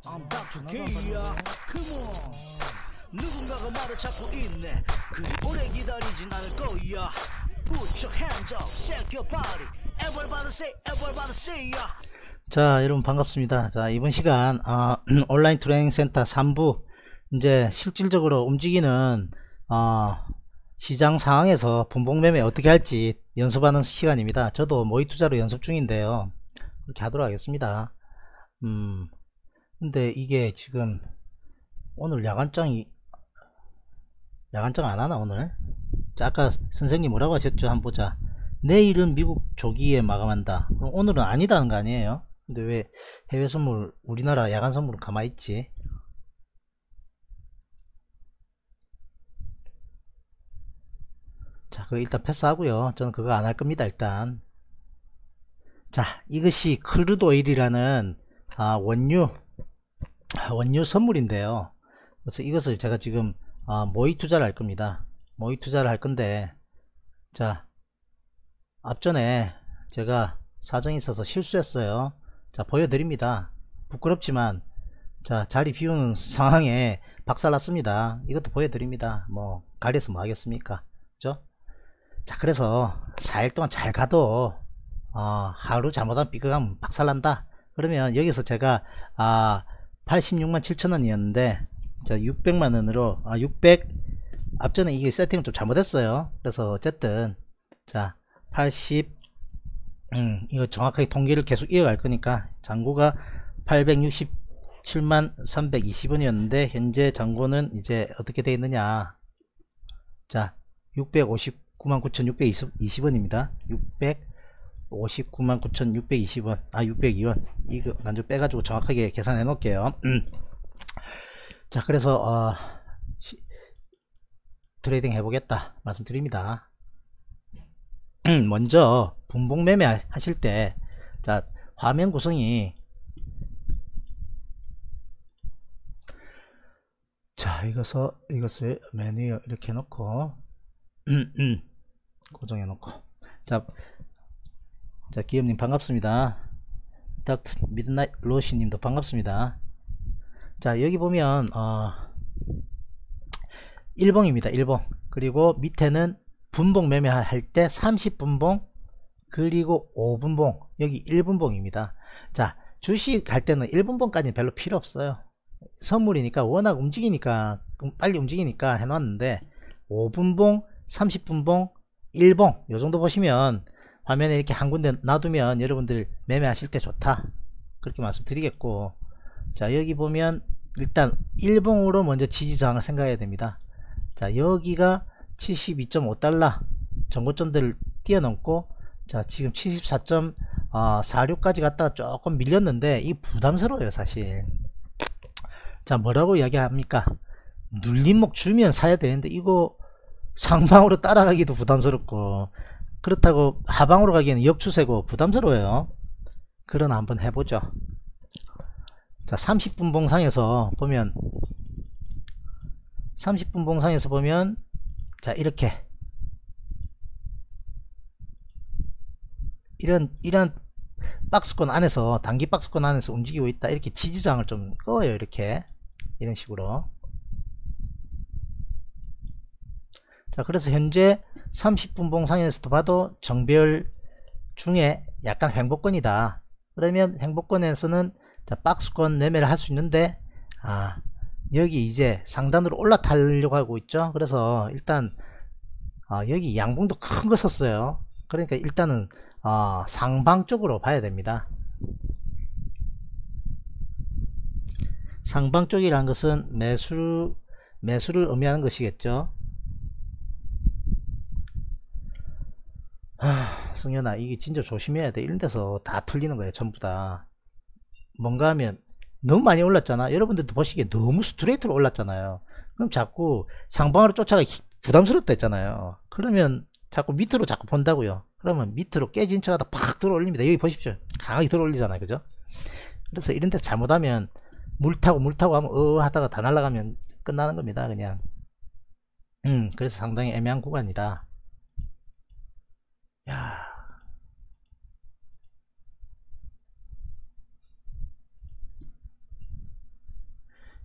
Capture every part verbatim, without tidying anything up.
I'm 닥터 K야. Come on. 누군가가 나를 찾고 있네. 그리 오래 기다리진 않을 거야. Put your hands up, shake your body. Everybody say, everybody say ya. 자, 여러분 반갑습니다. 자, 이번 시간 어, 온라인 트레이닝 센터 삼 부 이제 실질적으로 움직이는 어, 시장 상황에서 분봉매매 어떻게 할지 연습하는 시간입니다. 저도 모의 투자로 연습 중인데요. 그렇게 하도록 하겠습니다. 음, 근데 이게 지금 오늘 야간장이 야간장 안 하나 오늘? 자, 아까 선생님 뭐라고 하셨죠? 한번 보자. 내일은 미국 조기에 마감한다. 그럼 오늘은 아니다는 거 아니에요? 근데 왜 해외 선물 우리나라 야간 선물은 가만히 있지? 자, 그거 일단 패스하고요. 저는 그거 안 할 겁니다. 일단 자, 이것이 크루드 오일이라는 아, 원유 원유 선물인데요. 그래서 이것을 제가 지금 아, 모의 투자를 할 겁니다. 모의 투자를 할 건데, 자, 앞전에 제가 사정이 있어서 실수했어요. 자, 보여드립니다. 부끄럽지만 자, 자리 비우는 상황에 박살났습니다. 이것도 보여드립니다. 뭐 가려서 뭐 하겠습니까? 그죠? 자, 그래서 사 일 동안 잘 가도 어, 하루 잘못하면 삐걱하면 박살난다. 그러면 여기서 제가 아, 팔십육만 칠천 원이었는데 자, 육백만 원으로 아, 육백 앞전에 이게 세팅을 좀 잘못했어요. 그래서 어쨌든 자, 팔십 음, 이거 정확하게 통계를 계속 이어갈 거니까 잔고가 팔백육십칠만 삼백이십 원이었는데 현재 잔고는 이제 어떻게 되어 있느냐. 자, 육백오십구만 구천육백이십 원입니다. 육백오십구만 구천육백이십 원, 아, 육백이 원. 이거 난좀 빼가지고 정확하게 계산해 놓을게요. 음. 자, 그래서 어, 시, 트레이딩 해보겠다 말씀드립니다. 음, 먼저 분봉 매매 하실 때 자, 화면 구성이 자, 이것을 이것을 메뉴 이렇게 해놓고 음, 음, 고정해 놓고 자, 자, 기업님 반갑습니다. 닥터 미드나잇 로시님도 반갑습니다. 자, 여기 보면 어, 일 봉입니다. 일 봉. 그리고 밑에는 분봉 매매할 때 삼십 분봉 그리고 오 분봉, 여기 일 분봉입니다. 자, 주식 할 때는 일 분봉까지는 별로 필요 없어요. 선물이니까 워낙 움직이니까 빨리 움직이니까 해놨는데 오 분봉, 삼십 분봉, 일 봉 요 정도 보시면 화면에 이렇게 한 군데 놔두면 여러분들 매매하실 때 좋다, 그렇게 말씀드리겠고, 자, 여기 보면 일단 일 봉으로 먼저 지지저항을 생각해야 됩니다. 자, 여기가 칠십이 점 오 달러 전고점들을 뛰어넘고 자, 지금 칠십사 점 사육까지 갔다가 조금 밀렸는데 이 부담스러워요 사실. 자, 뭐라고 이야기합니까? 눌림목 주면 사야 되는데 이거 상방으로 따라가기도 부담스럽고 그렇다고 하방으로 가기에는 역추세고 부담스러워요. 그러나 한번 해보죠. 자, 삼십 분 봉상에서 보면 삼십 분 봉상에서 보면 자, 이렇게 이런 이런 박스권 안에서 단기 박스권 안에서 움직이고 있다. 이렇게 지지장을 좀 꺼요. 이렇게 이런 식으로. 자, 그래서 현재 삼십 분 봉상에서도 봐도 정배열 중에 약간 횡보권이다. 그러면 횡보권에서는 자, 박스권 매매를 할 수 있는데 아, 여기 이제 상단으로 올라타려고 하고 있죠. 그래서 일단 아, 여기 양봉도 큰 거 썼어요. 그러니까 일단은 어, 상방 쪽으로 봐야 됩니다. 상방 쪽이란 것은 매수, 매수를 의미하는 것이겠죠. 하, 승현아, 이게 진짜 조심해야 돼. 이런 데서 다 틀리는 거예요. 전부 다. 뭔가 하면 너무 많이 올랐잖아. 여러분들도 보시기에 너무 스트레이트로 올랐잖아요. 그럼 자꾸 상방으로 쫓아가기 부담스럽다 했잖아요. 그러면 자꾸 밑으로 자꾸 본다고요. 그러면 밑으로 깨진 척하다 팍 들어 올립니다. 여기 보십시오. 강하게 들어 올리잖아요. 그죠? 그래서 이런 데 잘못하면 물 타고 물 타고 하면 어 하다가 다 날아가면 끝나는 겁니다. 그냥. 음, 그래서 상당히 애매한 구간이다. 야.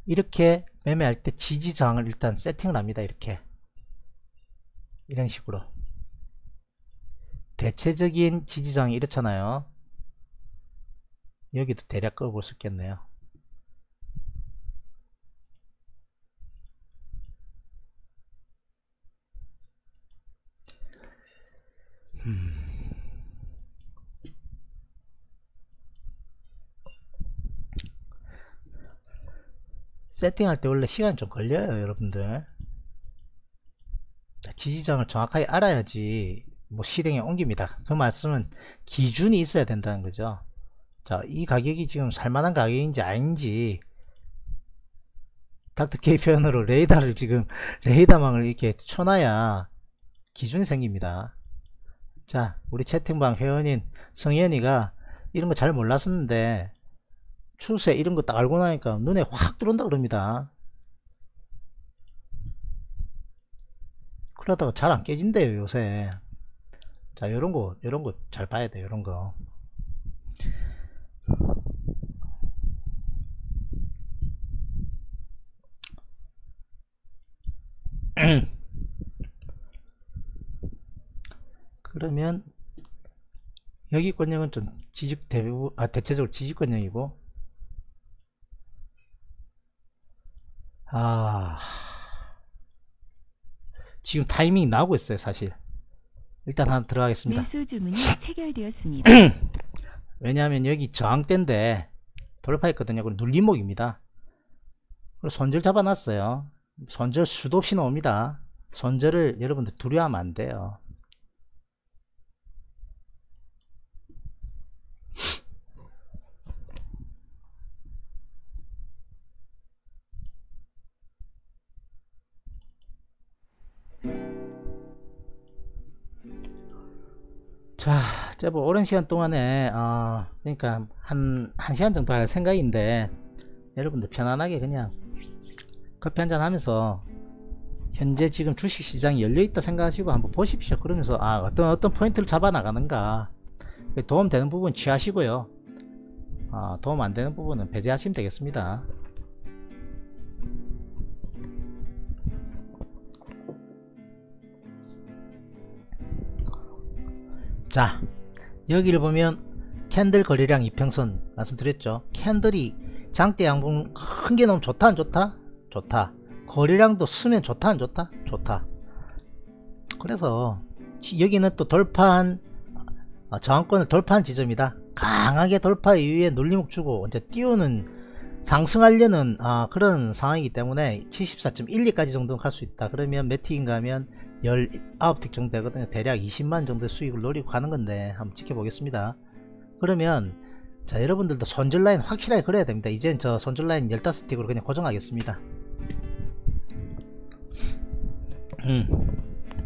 이렇게 매매할 때 지지저항을 일단 세팅을 합니다. 이렇게 이런 식으로 대체적인 지지저항이 이렇잖아요. 여기도 대략 꺼볼 수 있겠네요. 음. 세팅할 때 원래 시간이 좀 걸려요, 여러분들. 지지장을 정확하게 알아야지 뭐 실행에 옮깁니다. 그 말씀은 기준이 있어야 된다는 거죠. 자, 이 가격이 지금 살만한 가격인지 아닌지 닥터케이 표현으로 레이더를 지금 레이더망을 이렇게 쳐놔야 기준이 생깁니다. 자, 우리 채팅방 회원인 성현이가 이런 거 잘 몰랐었는데 추세 이런 거 딱 알고 나니까 눈에 확 들어온다 그럽니다. 그러다가 잘 안 깨진대요 요새. 자, 요런 거 요런 거 잘 봐야 돼. 요런 거 그러면 여기권역은 좀 지직 대부분 아 대체적으로 지지권역이고, 아 지금 타이밍이 나오고 있어요 사실. 일단 하나 들어가겠습니다. 매수 주문이 체결되었습니다. 왜냐하면 여기 저항대인데 돌파했거든요. 그리고 눌림목입니다. 그리고 손절 잡아놨어요. 손절 수도 없이 나옵니다. 손절을 여러분들 두려워하면 안 돼요. 자, 제법 오랜 시간 동안에 어, 그러니까 한, 한 시간 정도 할 생각인데 여러분들 편안하게 그냥 커피 한잔 하면서 현재 지금 주식시장이 열려있다 생각하시고 한번 보십시오. 그러면서 아 어떤 어떤 포인트를 잡아 나가는가, 도움되는 부분 취하시고요. 어, 도움 안되는 부분은 배제하시면 되겠습니다. 자, 여기를 보면 캔들 거래량 이평선 말씀드렸죠. 캔들이 장대 양분 큰 게 너무 좋다 안 좋다? 좋다. 거래량도 쓰면 좋다 안 좋다? 좋다. 그래서 여기는 또 돌파한 어, 저항권을 돌파한 지점이다. 강하게 돌파 이후에 눌림목 주고 이제 띄우는 상승하려는 어, 그런 상황이기 때문에 칠십사 점 일이까지 정도는 갈 수 있다. 그러면 몇 틱인가 하면 십구 틱 정도 되거든요. 대략 이십만 정도 수익을 노리고 가는 건데 한번 지켜보겠습니다. 그러면 자, 여러분들도 손절 라인 확실하게 그려야 됩니다. 이젠 저 손절 라인 십오 틱으로 그냥 고정하겠습니다. 음.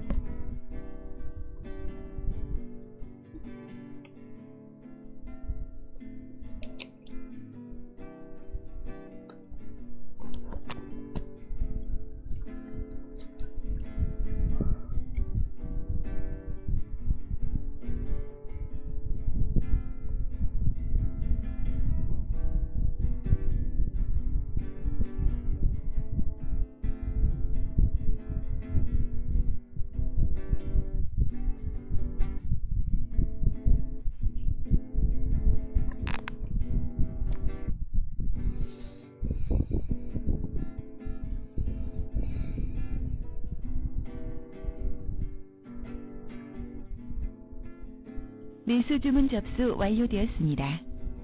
매수 주문 접수 완료되었습니다.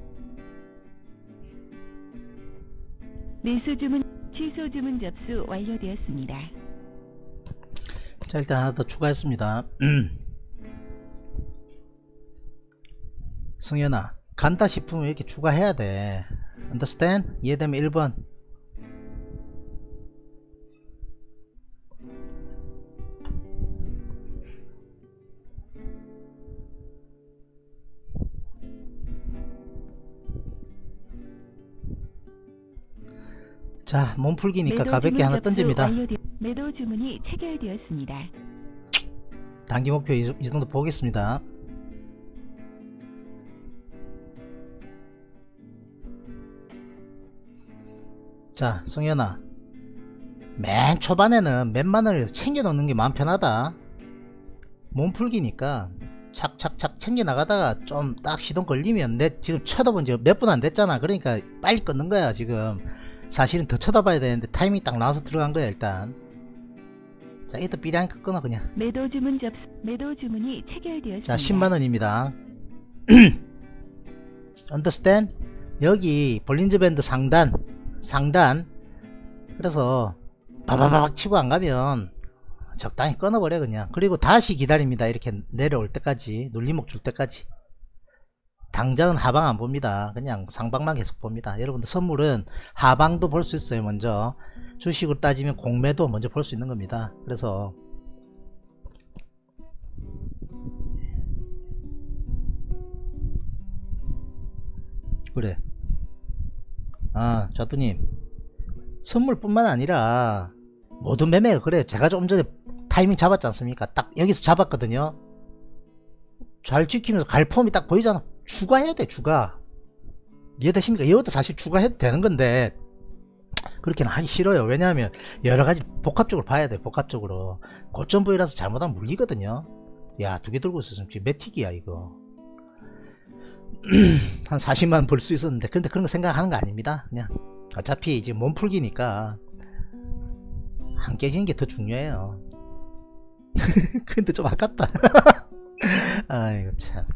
매수 주문 취소 주문 접수 완료되었습니다. 자, 일단 하나 더 추가했습니다. 음. 성현아, 간다 싶으면 이렇게 추가해야 돼. understand? 이해되면 일 번. 자, 몸풀기니까 가볍게 하나 던집니다. 완료되... 매도 주문이 체결되었습니다. 단기 목표 이, 이 정도 보겠습니다. 자, 성현아, 맨 초반에는 몇만 원을 챙겨 놓는 게 마음 편하다. 몸풀기니까 착착착 챙겨 나가다가 좀 딱 시동 걸리면, 내 지금 쳐다본 지 몇 분 안 됐잖아. 그러니까 빨리 끊는 거야. 지금 사실은 더 쳐다봐야 되는데 타이밍 딱 나와서 들어간 거야. 일단 자, 이따 삐리하니까 끊어 그냥. 매도 주문 접수. 매도 주문이 체결되었습니다. 자, 십만 원입니다. understand? 여기 볼린저 밴드 상단 상단 그래서 바바바박 치고 안 가면 적당히 끊어버려 그냥. 그리고 다시 기다립니다. 이렇게 내려올 때까지, 눌림목 줄 때까지. 당장은 하방 안 봅니다. 그냥 상방만 계속 봅니다. 여러분들 선물은 하방도 볼 수 있어요. 먼저 주식으로 따지면 공매도 먼저 볼 수 있는 겁니다. 그래서 그래. 아, 자두님, 선물뿐만 아니라 모든 매매가 그래요. 제가 좀 전에 타이밍 잡았지 않습니까? 딱 여기서 잡았거든요. 잘 지키면서 갈폼이 딱 보이잖아. 추가해야 돼. 추가. 이해되십니까? 이것도 사실 추가해도 되는 건데 그렇게는 하기 싫어요. 왜냐하면 여러가지 복합적으로 봐야 돼. 복합적으로. 고점 부위라서 잘못하면 물리거든요. 야, 두 개 들고 있었으면 지금 매틱이야 이거. 한 사십만 벌 수 있었는데, 근데 그런 거 생각하는 거 아닙니다. 그냥 어차피 이제 몸풀기니까 안 깨지는 게 더 중요해요. 근데 좀 아깝다. 아이고 참.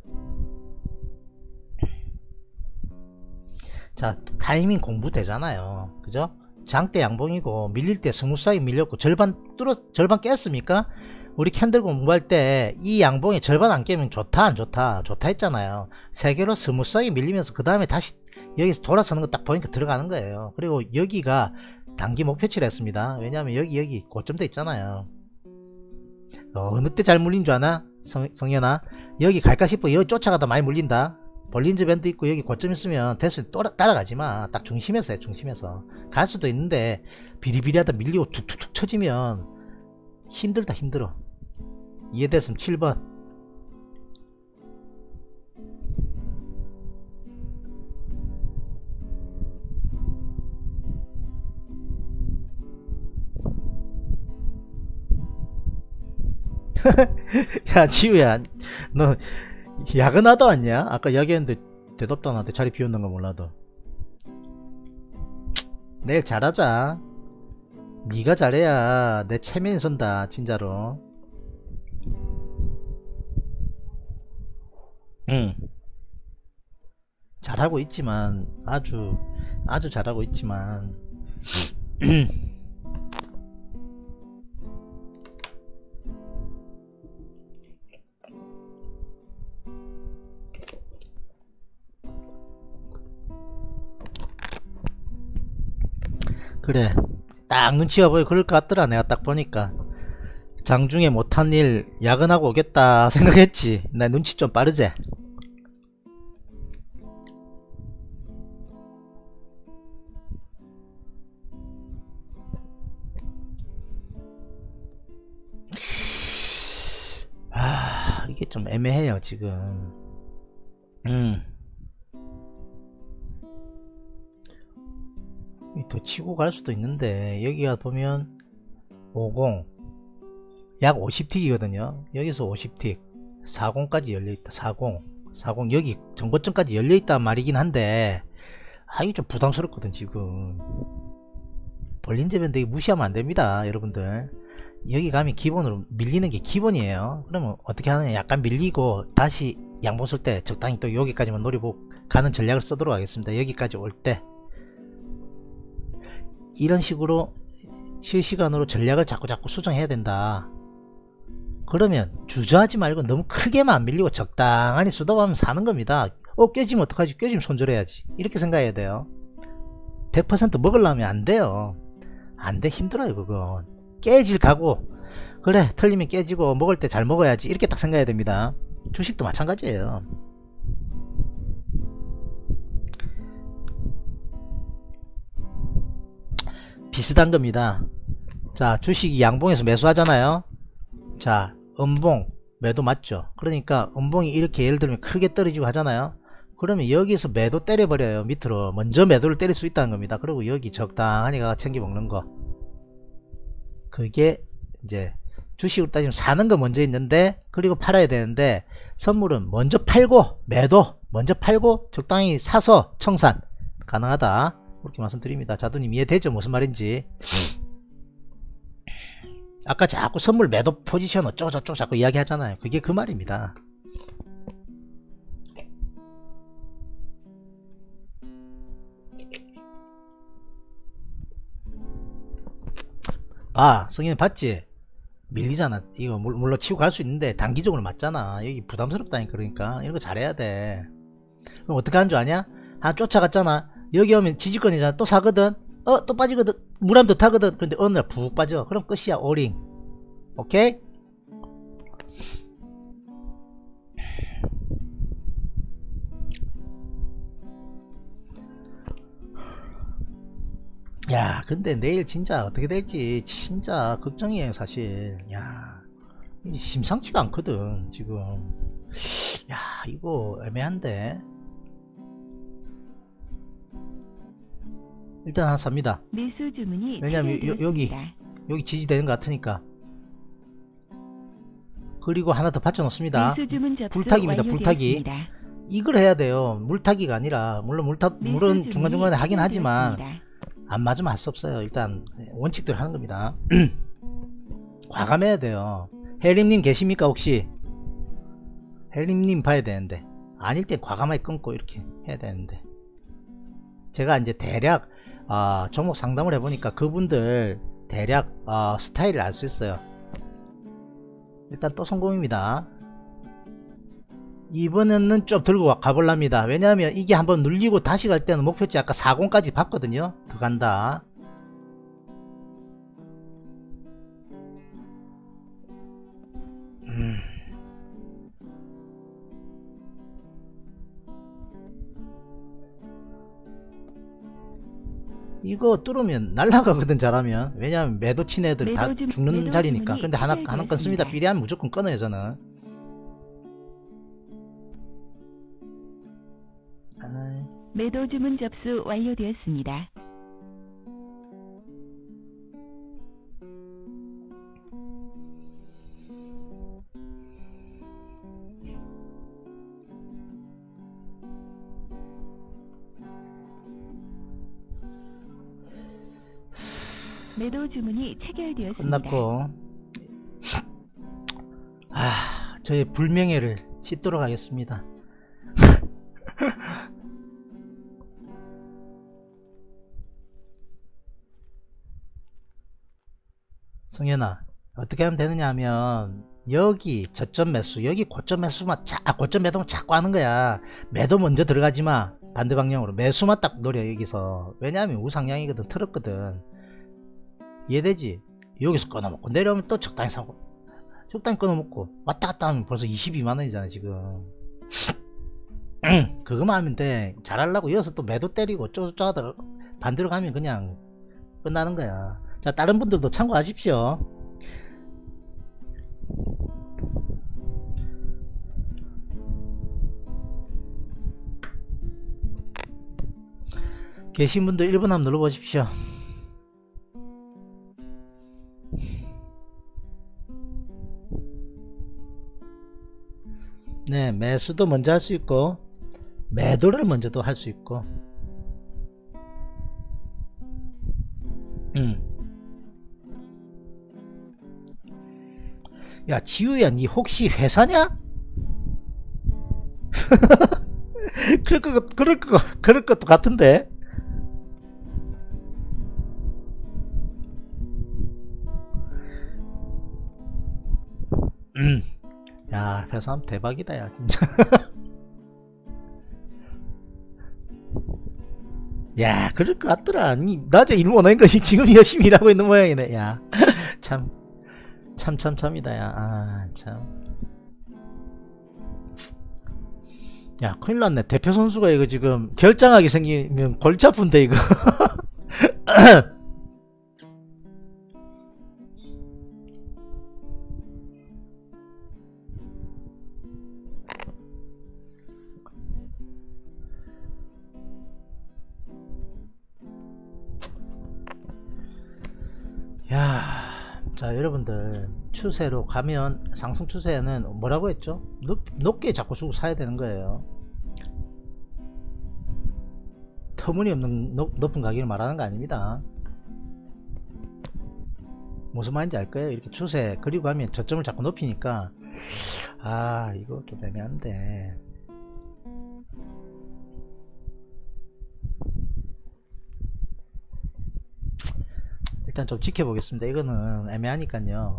자, 타이밍 공부 되잖아요. 그죠? 장대 양봉이고 밀릴 때 스무스하게 밀렸고 절반 뚫어 절반 깼습니까? 우리 캔들 공부할 때 이 양봉에 절반 안 깨면 좋다 안 좋다 좋다 했잖아요. 세 개로 스무스하게 밀리면서 그 다음에 다시 여기서 돌아서는 거 딱 보니까 들어가는 거예요. 그리고 여기가 단기 목표치를 했습니다. 왜냐하면 여기 여기 고점대 있잖아요. 어느 때 잘 물린 줄 아나? 성, 성현아, 여기 갈까 싶어. 여기 쫓아가다 많이 물린다. 볼린저 밴드 있고 여기 고점 있으면 대수 따라가지마. 딱 중심에서 해. 중심에서 갈 수도 있는데 비리비리하다 밀리고 툭툭툭 쳐지면 힘들다. 힘들어. 이해됐으면 칠 번. 야, 지우야, 너 야근하다 왔냐? 아까 야기했는데 대답도 안 하는데 자리 비웠는가 몰라도. 내일 잘하자. 네가 잘해야 내 체면이 선다 진짜로. 응, 잘하고 있지만, 아주 아주 잘하고 있지만 그래, 딱 눈치가 보여. 그럴 것 같더라. 내가 딱 보니까 장중에 못한 일 야근하고 오겠다 생각했지. 나 눈치 좀 빠르지. 아, 이게 좀 애매해요 지금. 음. 더 치고 갈 수도 있는데, 여기가 보면 오십, 약 오십 틱이거든요 여기서 오십 틱, 사십까지 열려있다. 사십, 사십, 여기 정고점까지 열려있단 말이긴 한데, 아, 이게 좀 부담스럽거든 지금. 볼린저 밴드 무시하면 안됩니다 여러분들. 여기 가면 기본으로 밀리는 게 기본이에요. 그러면 어떻게 하느냐, 약간 밀리고 다시 양봉 쓸 때 적당히 또 여기까지만 노리고 가는 전략을 쓰도록 하겠습니다. 여기까지 올 때 이런 식으로 실시간으로 전략을 자꾸 자꾸 수정해야 된다. 그러면 주저하지 말고 너무 크게만 안 밀리고 적당히 수도하면 사는 겁니다. 어, 깨지면 어떡하지? 깨지면 손절해야지. 이렇게 생각해야 돼요. 백 퍼센트 먹으려면 안 돼요. 안 돼. 힘들어요 그건. 깨질 각오. 그래, 틀리면 깨지고 먹을 때 잘 먹어야지. 이렇게 딱 생각해야 됩니다. 주식도 마찬가지예요. 비슷한 겁니다. 자, 주식이 양봉에서 매수하잖아요. 자, 음봉 매도 맞죠. 그러니까 음봉이 이렇게 예를 들면 크게 떨어지고 하잖아요. 그러면 여기서 매도 때려버려요. 밑으로 먼저 매도를 때릴 수 있다는 겁니다. 그리고 여기 적당하니 가 챙겨 먹는 거, 그게 이제 주식으로 따지면 사는 거 먼저 있는데, 그리고 팔아야 되는데, 선물은 먼저 팔고 매도, 먼저 팔고 적당히 사서 청산 가능하다, 그렇게 말씀드립니다. 자두님 이해되죠? 무슨 말인지. 아까 자꾸 선물 매도 포지션 어쩌고 저쩌고 자꾸 이야기 하잖아요. 그게 그 말입니다. 아, 성현 봤지? 밀리잖아. 이거 물- 물론 치고 갈 수 있는데 단기적으로 맞잖아. 여기 부담스럽다니까. 그러니까 이런 거 잘해야 돼. 그럼 어떻게 하는 줄 아냐? 아, 쫓아갔잖아. 여기 오면 지지권이잖아. 또 사거든. 어, 또 빠지거든. 물하면 더 타거든. 근데 어느 날 푹 빠져. 그럼 끝이야. 오링. 오케이? 야, 근데 내일 진짜 어떻게 될지 진짜 걱정이에요, 사실. 야, 심상치가 않거든, 지금. 야, 이거 애매한데. 일단 하나 삽니다. 매수 주문이 왜냐면 요- 여기 체결되었습니다. 여기 지지되는 것 같으니까. 그리고 하나 더 받쳐 놓습니다. 매수 주문 접수 불타기입니다, 불타기. 완료되었습니다. 이걸 해야 돼요. 물타기가 아니라, 물론 물타 매수 물은 주문이 중간중간에 하긴 하지만 체결되었습니다. 안 맞으면 할 수 없어요. 일단 원칙대로 하는 겁니다. 과감해야 돼요. 혜림님 계십니까 혹시? 혜림님 봐야 되는데, 아닐 때 과감하게 끊고 이렇게 해야 되는데, 제가 이제 대략 어, 종목 상담을 해보니까 그분들 대략 어, 스타일을 알 수 있어요. 일단 또 성공입니다. 이번에는 좀 들고 가볼랍니다. 왜냐하면 이게 한번 눌리고 다시 갈 때는 목표치 아까 사십까지 봤거든요. 더 간다. 음. 이거 뚫으면 날라가거든, 잘하면. 왜냐하면 매도 친 애들 다 매도 주- 죽는 매도 자리니까. 주문이 근데 하나 하나 건 씁니다. 체결되었습니다. 삐리하면 무조건 끊어요, 저는. 아이. 매도 주문 접수 완료되었습니다. 매도 주문이 체결되었습니다. 끝났고, 아, 저의 불명예를 씻도록 하겠습니다. 성현아, 어떻게 하면 되느냐 하면, 여기 저점 매수, 여기 고점 매수만 자, 아, 고점 매도만 자꾸 하는 거야. 매도 먼저 들어가지마. 반대 방향으로 매수만 딱 노려, 여기서. 왜냐하면 우상향이거든, 틀었거든. 이해되지? 여기서 끊어먹고 내려오면 또 적당히 사고, 적당히 끊어먹고 왔다 갔다 하면 벌써 이십이만 원이잖아 지금. 그거만 하면 돼. 잘하려고 여기서 또 매도 때리고 어쩌고저쩌고 하다가 반대로 가면 그냥 끝나는 거야. 자, 다른 분들도 참고하십시오. 계신 분들 일 분 한번 눌러보십시오. 네, 매수도 먼저 할 수 있고 매도를 먼저도 할 수 있고. 음. 야, 지우야, 니 혹시 회사냐? 그럴 것, 그럴 것, 그럴 것도 같은데. 음. 야, 회사 대박이다, 야, 진짜. 야, 그럴 것 같더라. 니 낮에 일 못하는 것이 지금 열심히 일하고 있는 모양이네. 야, 참, 참, 참, 참이다, 야. 아, 참. 야, 큰일 났네. 대표 선수가 이거 지금 결장하게 생기면 골치 아픈데, 이거. 야, 자 여러분들 추세로 가면 상승 추세는 뭐라고 했죠? 높, 높게 자꾸 주고 사야 되는 거예요. 터무니없는 높, 높은 가격을 말하는 거 아닙니다. 무슨 말인지 알 거예요. 이렇게 추세 그리고 하면 저점을 자꾸 높이니까 아 이거 좀 애매한데. 일단 좀 지켜보겠습니다. 이거는 애매하니까요.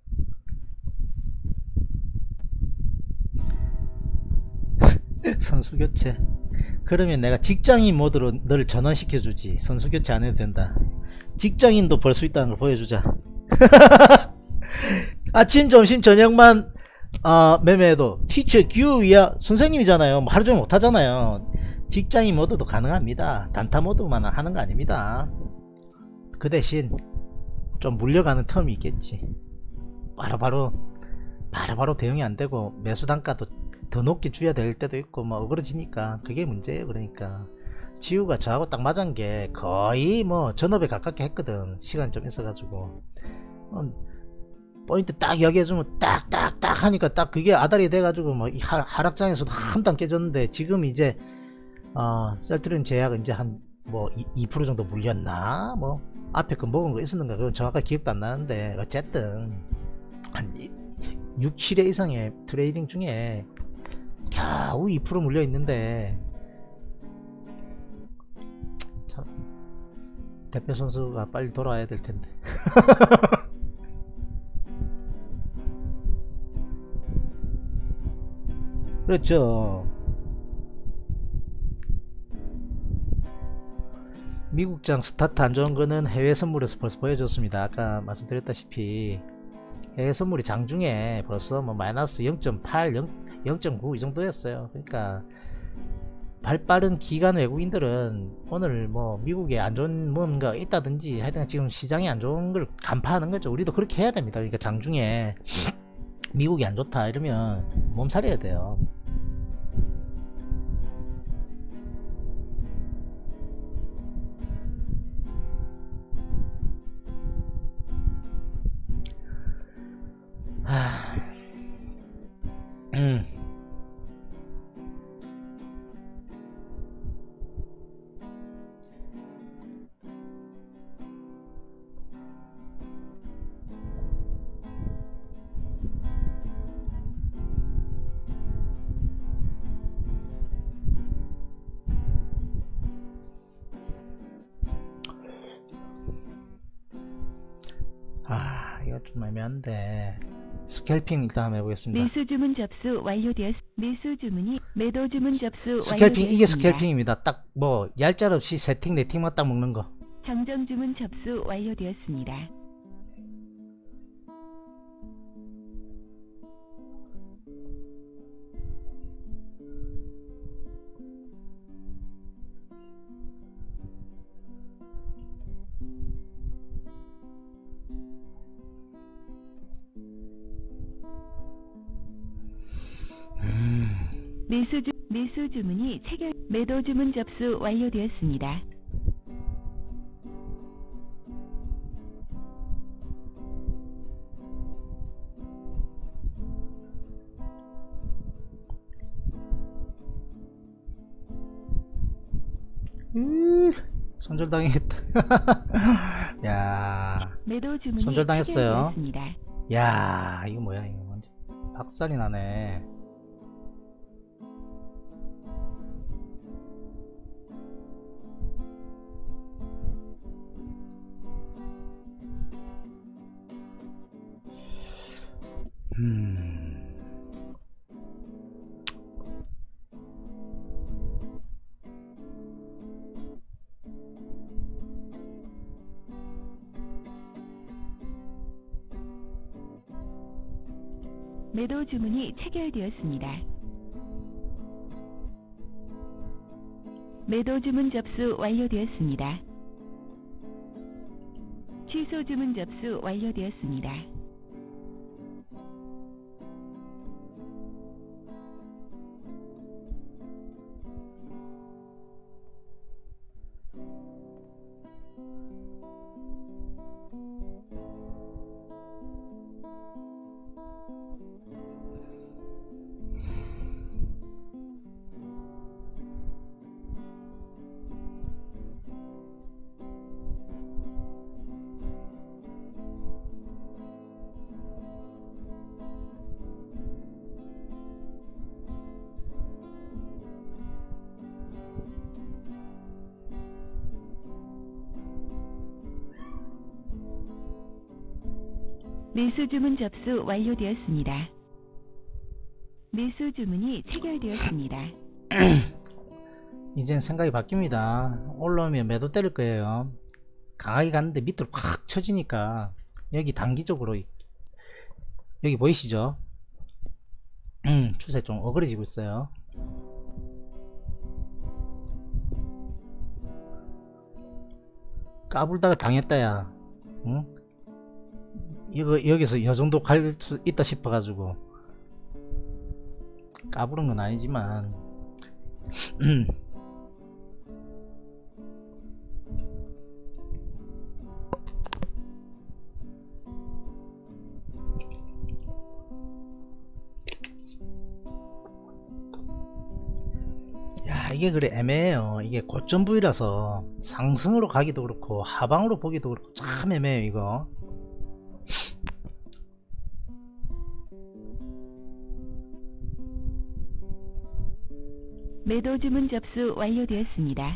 선수교체. 그러면 내가 직장인 모드로 널 전환시켜주지. 선수교체 안 해도 된다. 직장인도 벌 수 있다는 걸 보여주자. 아침 점심 저녁만 어, 매매해도 티처 규야 선생님이잖아요. 뭐 하루 종일 못하잖아요. 직장인 모드도 가능합니다. 단타 모드만 하는 거 아닙니다. 그 대신 좀 물려가는 텀이 있겠지. 바로바로 바로바로 대응이 안되고 매수 단가도 더 높게 줘야 될 때도 있고 뭐 어그러지니까 그게 문제예요. 그러니까 지우가 저하고 딱 맞은 게 거의 뭐 전업에 가깝게 했거든. 시간이 좀 있어가지고 음, 포인트 딱 이야기해주면 딱딱딱 하니까 딱 그게 아다리 돼가지고 뭐 이 하락장에서도 한 단 깨졌는데 지금 이제 어 셀트리온 제약은 이제 한 뭐 이 퍼센트 정도 물렸나 뭐 앞에 거 먹은 거 있었는가 그건 정확하게 기억도 안 나는데 어쨌든 한 육, 칠 회 이상의 트레이딩 중에 겨우 이 퍼센트 물려 있는데 참 대표 선수가 빨리 돌아와야 될 텐데. 그렇죠. 미국장 스타트 안 좋은 거는 해외 선물에서 벌써 보여줬습니다. 아까 말씀드렸다시피 해외 선물이 장중에 벌써 뭐 마이너스 영 점 팔, 영 점 구 이 정도였어요. 그러니까 발빠른 기관 외국인들은 오늘 뭐 미국에 안 좋은 뭔가 있다든지 하여튼 지금 시장이 안 좋은 걸 간파하는 거죠. 우리도 그렇게 해야 됩니다. 그러니까 장중에 미국이 안 좋다 이러면 몸살해야 돼요. 하... 음. 아 이거 좀 애매한데 스캘핑 일단 한번 해보겠습니다. 매수 주문 접수 완료되었. 매수 주문이 매도 주문 접수 스캘핑 이게 완료되었습니다. 스캘핑입니다. 딱 뭐 얄짤없이 세팅 네팅만 딱 먹는 거. 정정 주문 접수 완료되었습니다. 매수 주 매수 주문이 체결. 매도 주문 접수 완료되었습니다. 음, 손절당했다. 야, 매도 주문이 손절당했어요. 체결되었습니다. 야, 이거 뭐야 이거 완전 박살이 나네. 음. 매도 주문이 체결되었습니다. 매도 주문 접수 완료되었습니다. 취소 주문 접수 완료되었습니다. 매수 주문 접수 완료되었습니다. 매수 주문이 체결되었습니다. 이젠 생각이 바뀝니다. 올라오면 매도 때릴 거예요. 강하게 갔는데 밑으로 확 쳐지니까 여기 단기적으로 여기 보이시죠? 음, 추세 좀 어그러지고 있어요. 까불다가 당했다 야. 응? 이거 여기서 요 정도 갈 수 있다 싶어 가지고 까부른 건 아니지만 야, 이게 그래 애매해요. 이게 고점 부위라서 상승으로 가기도 그렇고 하방으로 보기도 그렇고 참 애매해요 이거. 매도 주문 접수 완료되었습니다.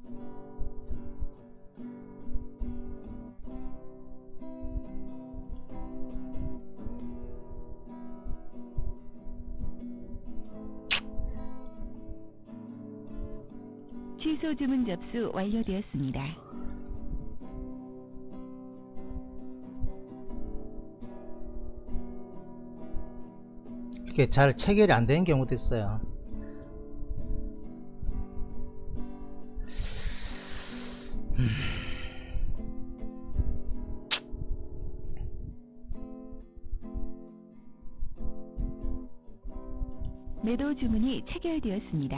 취소 주문 접수 완료되었습니다. 이렇게 잘 체결이 안 되는 경우도 있어요. 음. 매도 주문이 체결되었습니다.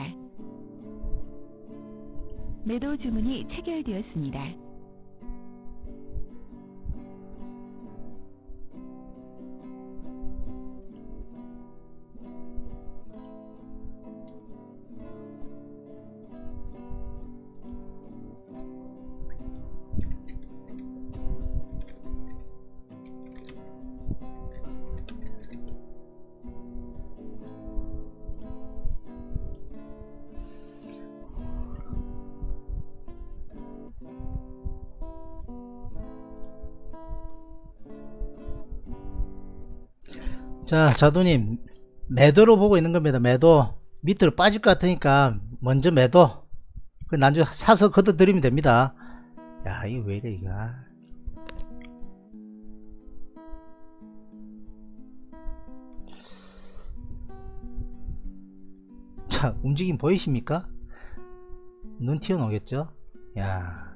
매도 주문이 체결되었습니다. 자, 자두님 매도로 보고 있는 겁니다. 매도 밑으로 빠질 것 같으니까 먼저 매도, 그 나중에 사서 걷어 드리면 됩니다. 야, 이거 왜 이래 이거. 자, 움직임 보이십니까? 눈 튀어나오겠죠? 야,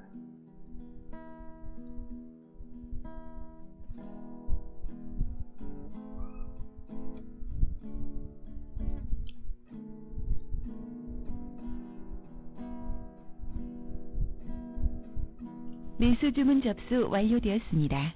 매수 주문 접수 완료되었습니다.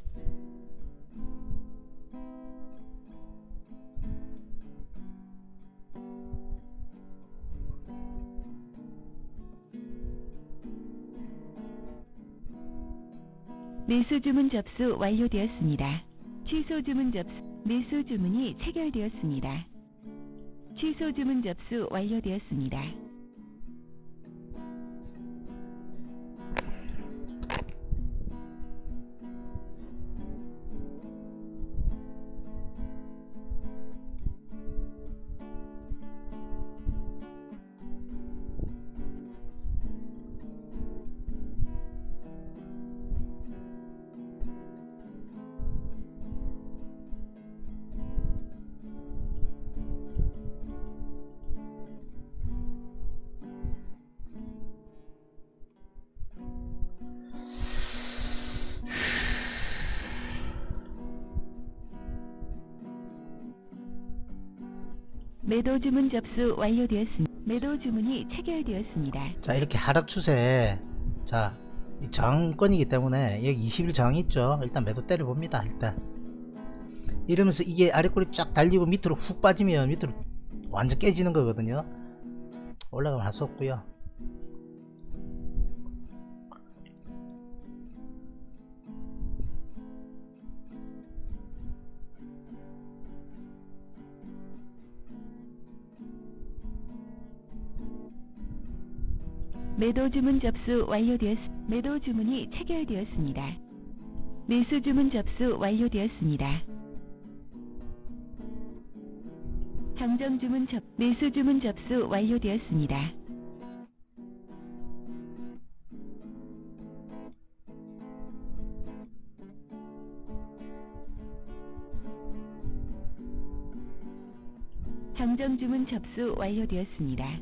매수 주문 접수 완료되었습니다. 취소 주문 접수. 매수 주문이 체결되었습니다. 취소 주문 접수 완료되었습니다. 매도 주문 접수 완료되었습니다. 매도 주문이 체결되었습니다. 자, 이렇게 하락 추세, 자, 이 저항권이기 때문에 여기 이십 일 저항 있죠. 일단 매도 때려 봅니다. 일단 이러면서 이게 아래꼬리 쫙 달리고 밑으로 훅 빠지면 밑으로 완전 깨지는 거거든요. 올라가면 할 수 없고요. 매도 주문 접수 완료되었습니다. 매도 주문이 체결되었습니다. 매수 주문 접수 완료되었습니다. 당정 주문 접 매수 주문 접수 완료되었습니다. 당정 주문 접수 완료되었습니다.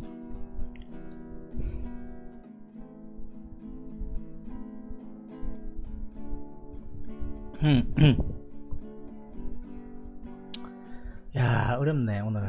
야, 어렵네 오늘.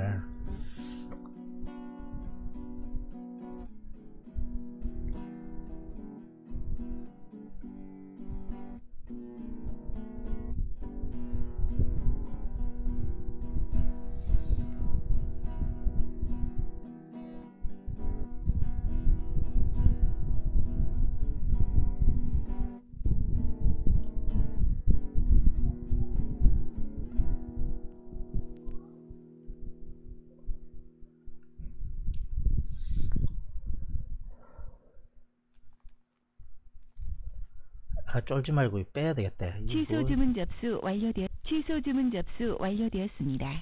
아, 쫄지 말고 빼야 되겠다. 이거 취소 뭐- 주문 접수 완료되었 취소 주문 접수 완료되었습니다.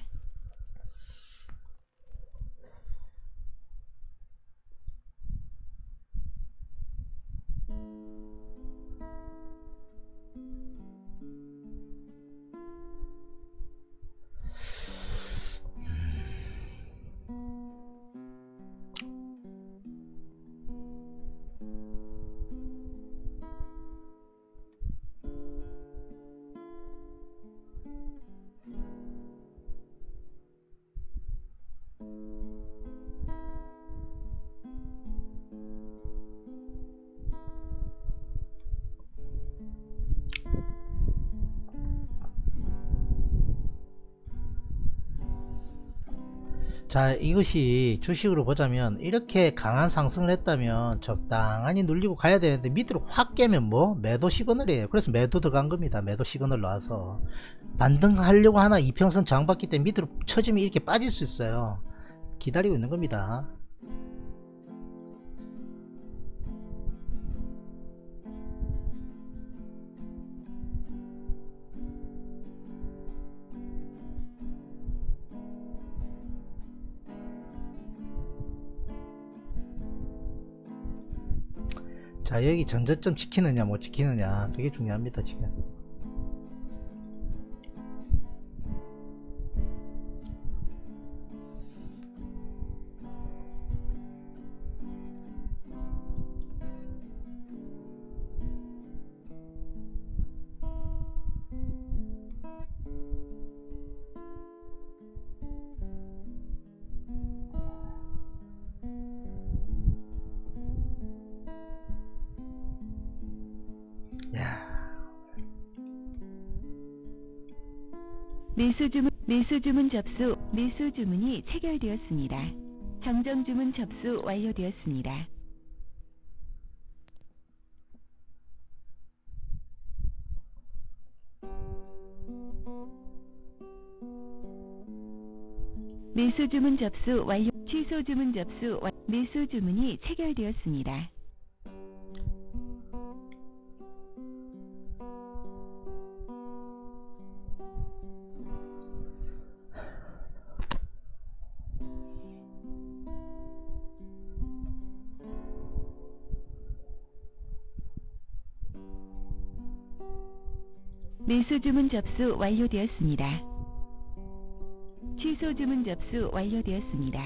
자, 이것이 주식으로 보자면 이렇게 강한 상승을 했다면 적당히 눌리고 가야 되는데 밑으로 확 깨면 뭐 매도 시그널이에요. 그래서 매도 들어간 겁니다. 매도 시그널 나와서 반등하려고 하나 이평선 저항받기 때문에 밑으로 쳐지면 이렇게 빠질 수 있어요. 기다리고 있는 겁니다. 자, 여기 전저점 지키느냐 못 지키느냐, 그게 중요합니다 지금. 매수 주문 매수 주문 접수 매수 주문이 체결되었습니다. 당정 주문 접수 완료되었습니다. 매수 주문 접수 완료 취소 주문 접수 완 매수 주문이 체결되었습니다. 매수 주문 접수 완료되었습니다. 취소 주문 접수 완료되었습니다.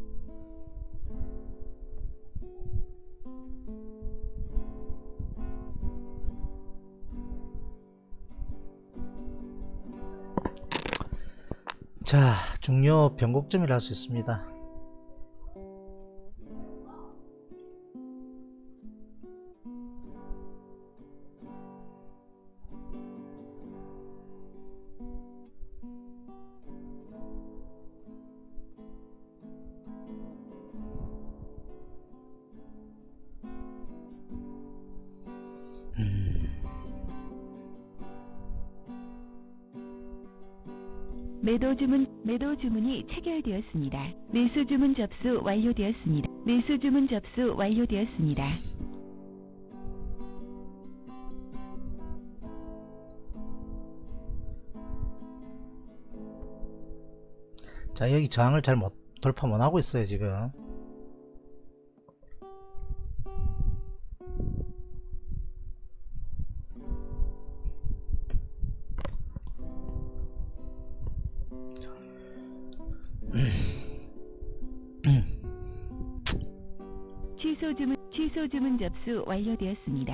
자, 중요 변곡점이라 할 수 있습니다. 매도 주문 매도 주문이 체결되었습니다. 매수 주문 접수 완료되었습니다. 매수 주문 접수 완료되었습니다. 자, 여기 저항을 잘 못, 돌파 못하고 있어요 지금. 취소 주문 취소 주문 접수 완료되었습니다.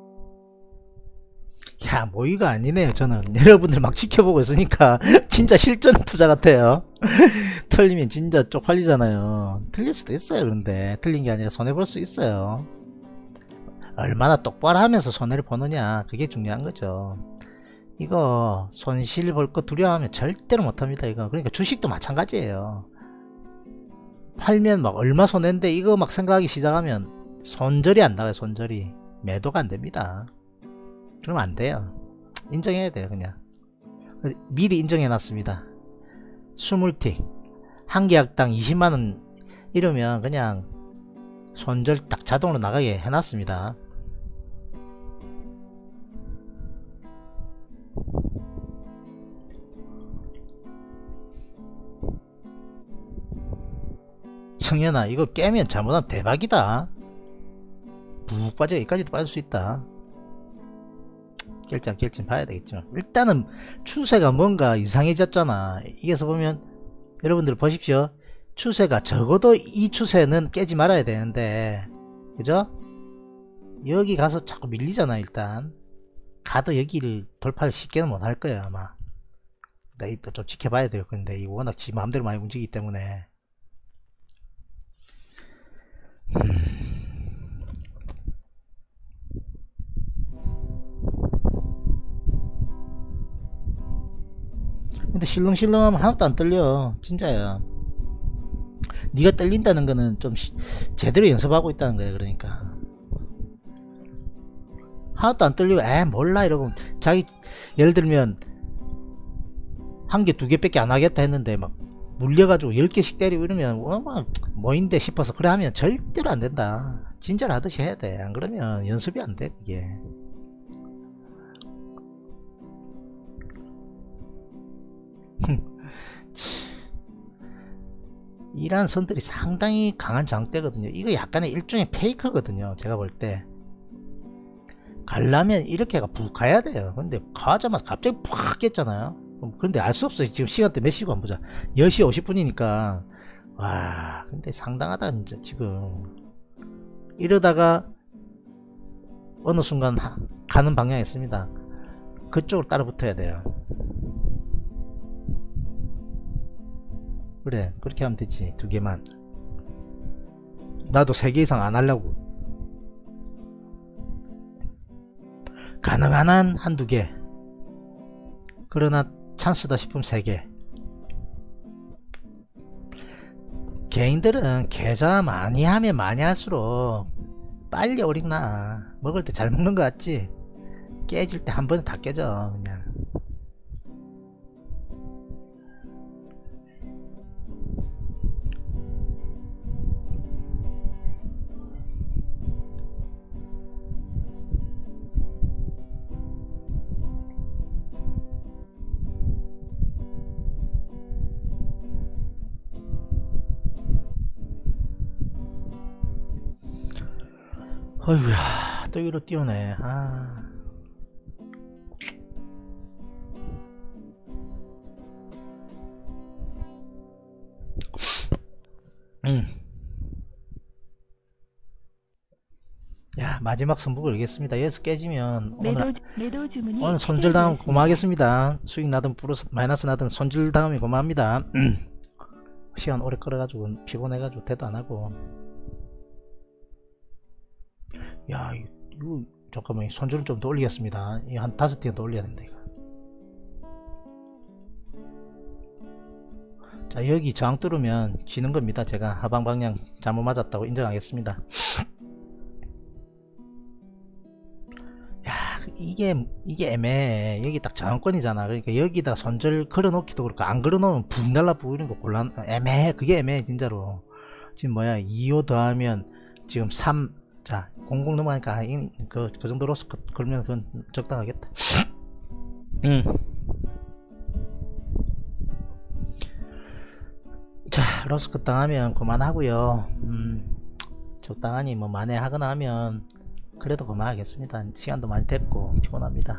야, 모의가 아니네요. 저는 여러분들 막 지켜보고 있으니까 진짜 실전 투자 같아요. 틀리면 진짜 쪽팔리잖아요. 틀릴 수도 있어요. 그런데 틀린 게 아니라 손해볼 수 있어요. 얼마나 똑바로 하면서 손해를 보느냐, 그게 중요한 거죠. 이거 손실 볼 거 두려워하면 절대로 못합니다. 이거 그러니까 주식도 마찬가지예요. 팔면 막 얼마 손해인데 이거 막 생각하기 시작하면 손절이 안 나가요. 손절이. 매도가 안 됩니다. 그러면 안 돼요. 인정해야 돼요. 그냥 미리 인정해 놨습니다. 이십 틱 한 계약당 이십만원 이러면 그냥 손절 딱 자동으로 나가게 해놨습니다. 청년아, 이거 깨면 잘못하면 대박이다. 푹 빠져 여기까지도 빠질 수 있다. 깰지 안 깰지 봐야 되겠죠. 일단은 추세가 뭔가 이상해졌잖아. 이게서 보면 여러분들 보십시오. 추세가 적어도 이 추세는 깨지 말아야 되는데, 그죠? 여기 가서 자꾸 밀리잖아. 일단 가도 여기를 돌파를 쉽게는 못 할 거예요 아마. 근데 이또 좀 지켜봐야 돼요. 근데 이 워낙 지 마음대로 많이 움직이기 때문에. 근데 실렁실렁하면 하나도 안 떨려. 진짜야. 네가 떨린다는 거는 좀 시, 제대로 연습하고 있다는 거야. 그러니까 하나도 안 떨리고 에 몰라 이러고 자기 예를 들면 한 개 두 개밖에 안 하겠다 했는데 막 물려가지고 열 개씩 때리고 이러면 어, 뭐인데 싶어서 그래 하면 절대로 안 된다. 진짜로 하듯이 해야 돼. 안 그러면 연습이 안 돼 그게. 이러한 선들이 상당히 강한 장대거든요. 이거 약간의 일종의 페이크거든요. 제가 볼 때 가려면 이렇게가 푹 가야 돼요. 근데 가자마자 갑자기 팍 깼잖아요. 근데 알 수 없어요. 지금 시간대 몇 시간 보자. 열 시 오십 분이니까 와 근데 상당하다 진짜. 지금 이러다가 어느 순간 하, 가는 방향이 있습니다. 그쪽으로 따라 붙어야 돼요. 그래 그렇게 하면 되지. 두 개만. 나도 세 개 이상 안 하려고. 가능한 한 한두 개. 그러나 찬스다 싶으면 세 개. 개인들은 계좌 많이 하면 많이 할수록 빨리 오릭 나. 먹을 때 잘 먹는 거 같지? 깨질 때 한 번에 다 깨져 그냥. 어휴야 또 위로 띄우네. 아. 음. 야 마지막 선부 걸겠습니다. 여기서 깨지면 매도 오늘 매도 주문이 오늘 손절당하면 체결되었습니다. 고마하겠습니다. 수익 나든 플러스 마이너스 나든 손절당하면 고마합니다. 음. 시간 오래 끌어가지고 피곤해가지고 대도 안하고. 야 이거 잠깐만 손절을 좀 더 올리겠습니다. 이 한 다섯 개 더 올려야 된다 이거. 자 여기 저항 뚫으면 지는 겁니다. 제가 하방 방향 잘못 맞았다고 인정하겠습니다. 야 이게 이게 애매해. 여기 딱 저항권이잖아. 그러니까 여기다 손절 걸어놓기도 그렇고 안 걸어놓으면 붕 날라붙고 이런 거 곤란 애매해. 그게 애매해 진짜로. 지금 뭐야 이오 더하면 지금 삼. 자 공공 넘어가니까 아, 그, 그 정도로서 그, 그러면 그건 적당하겠다. 음. 크로스컷 당하면 그만하고요. 음, 적당하니 뭐 만회하거나 하면 그래도 그만하겠습니다. 시간도 많이 됐고 피곤합니다.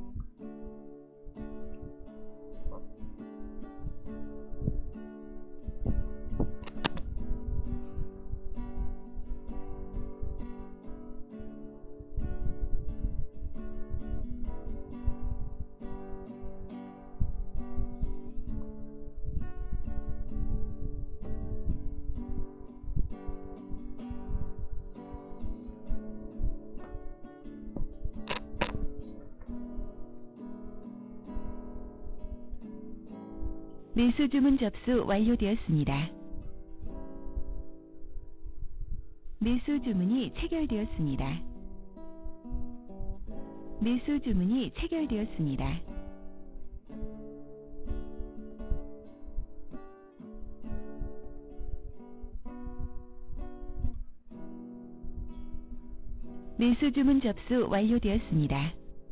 매수 주문 접수 완료되었습니다. 매수 주문이 체결되었습니다. 매수 주문이 체결되었습니다. 매수 주문 접수 완료되었습니다.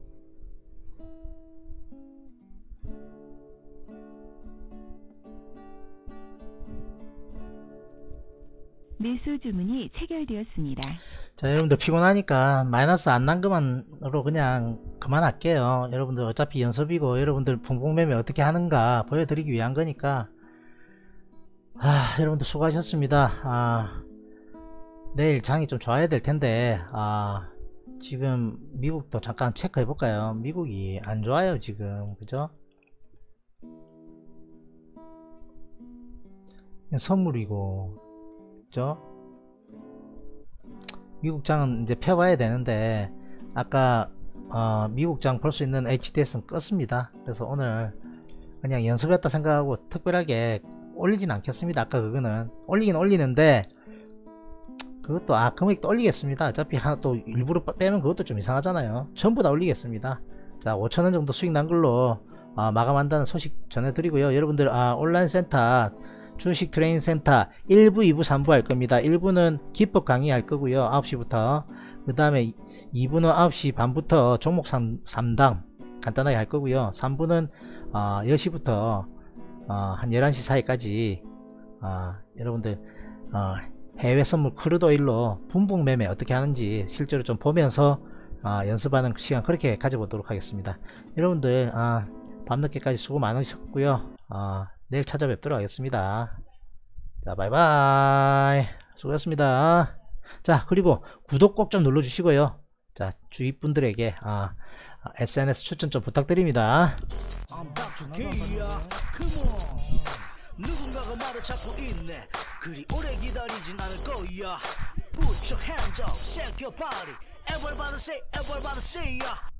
매수 주문이 체결되었습니다. 자, 여러분들 피곤하니까 마이너스 안 난 것만으로 그냥 그만할게요. 여러분들 어차피 연습이고 여러분들 붕붕매매 어떻게 하는가 보여드리기 위한 거니까. 아, 여러분들 수고하셨습니다. 아, 내일 장이 좀 좋아야 될 텐데, 아, 지금 미국도 잠깐 체크해 볼까요? 미국이 안 좋아요 지금, 그죠? 선물이고, 그죠? 미국장은 이제 펴봐야 되는데 아까 어, 미국장 볼 수 있는 에이치디에스는 껐습니다. 그래서 오늘 그냥 연습했다 생각하고 특별하게 올리진 않겠습니다. 아까 그거는 올리긴 올리는데 그것도 아 금액도 올리겠습니다. 어차피 하나 또 일부러 빼면 그것도 좀 이상하잖아요. 전부 다 올리겠습니다. 자, 오천원 정도 수익 난 걸로 아, 마감한다는 소식 전해드리고요. 여러분들 아, 온라인 센터 주식 트레이닝 센터 일 부, 이 부, 삼 부 할 겁니다. 일 부는 기법 강의 할 거고요. 아홉 시부터. 그 다음에 이 부는 아홉 시 반부터 종목 삼 당 간단하게 할 거고요. 삼 부는 어, 열 시부터 어, 한 열한 시 사이까지 어, 여러분들 어, 해외 선물 크루드 오일로 분봉 매매 어떻게 하는지 실제로 좀 보면서 어, 연습하는 시간 그렇게 가져보도록 하겠습니다. 여러분들 어, 밤늦게까지 수고 많으셨고요. 어, 내일 찾아뵙도록 하겠습니다. 자, 바이바이. 수고하셨습니다. 자, 그리고 구독 꼭 좀 눌러주시고요. 자, 주위 분들에게 아, 에스엔에스 추천 좀 부탁드립니다. 누군가가 말을 찾고 있네. 그리 오래 기다리진 않을 거야. Put your hands up, shake your body. Everybody say, everybody say, yeah.